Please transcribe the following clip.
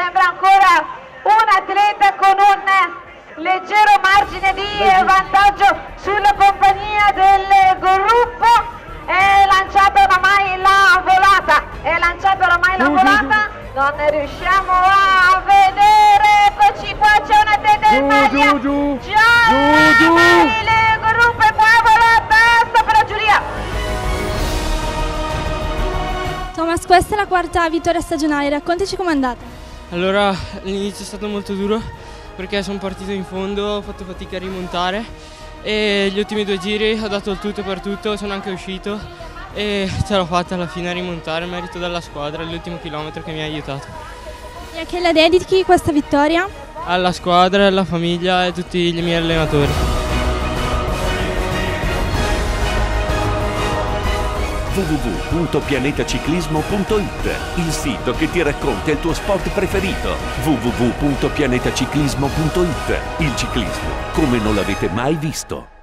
sembra ancora un atleta con un leggero margine di vantaggio sulla compagnia del gruppo. È lanciata oramai la volata, non riusciamo a vedere, eccoci qua, c'è un atleta in maglia gialla, il gruppo è qua, volata, sta per la giuria. Thomas, questa è la quarta vittoria stagionale, raccontaci com'è andata. Allora, l'inizio è stato molto duro perché sono partito in fondo, ho fatto fatica a rimontare e gli ultimi 2 giri ho dato il tutto per tutto, sono anche uscito e ce l'ho fatta alla fine a rimontare, merito della squadra, l'ultimo chilometro che mi ha aiutato. E a che la dedichi questa vittoria? Alla squadra, alla famiglia e a tutti i miei allenatori. www.pianetaciclismo.it, il sito che ti racconta il tuo sport preferito. www.pianetaciclismo.it, il ciclismo come non l'avete mai visto.